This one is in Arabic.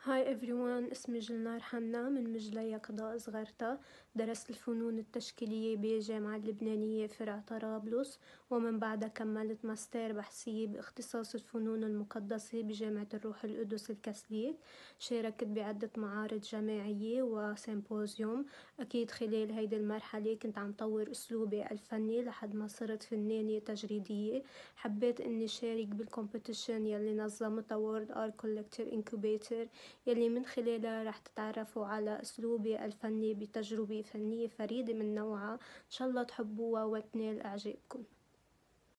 هاي everyone، اسمي جلنار حنا من مجلية قضاء صغرتا. درست الفنون التشكيلية بالجامعة اللبنانية فرع طرابلس، ومن بعدها كملت ماستر بحثية باختصاص الفنون المقدسة بجامعة الروح القدس الكاثوليك. شاركت بعدة معارض جامعية وسيمبوزيوم. أكيد خلال هيدي المرحلة كنت عم طور أسلوبي الفني لحد ما صرت فنانة تجريدية. حبيت إني شارك بالكومبيتيشن يلي نظمتها وورد آرت كولكتر إنكوبيتر، يلي من خلالها رح تتعرفوا على أسلوبي الفني بتجربة فنية فريدة من نوعها. إن شاء الله تحبوها وتنال إعجابكم.